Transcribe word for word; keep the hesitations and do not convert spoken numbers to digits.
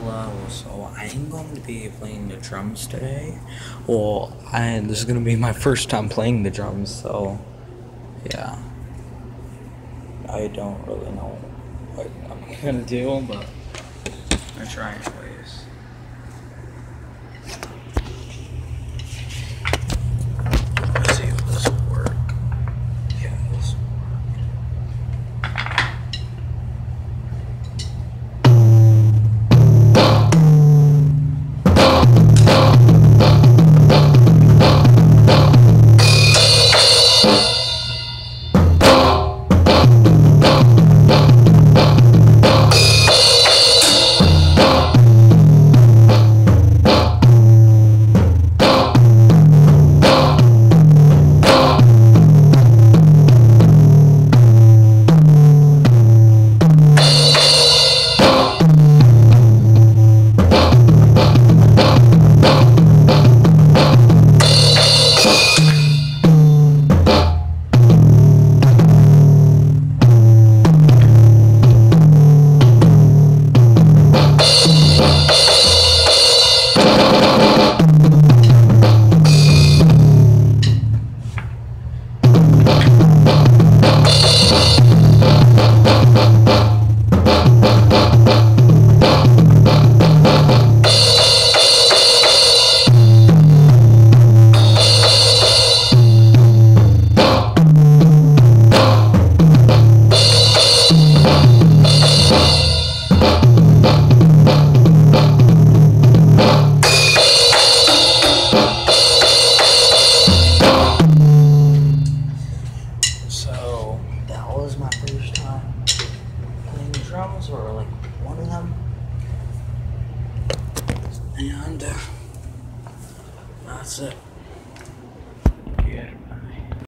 Hello, so I'm going to be playing the drums today. Well, I, this is going to be my first time playing the drums, so yeah. I don't really know what I'm going to do, but I'm going to try anyways. Let's see if this will work. Yeah, this will So that was my first time playing the drums, or like one of them, and uh, that's it. Yeah.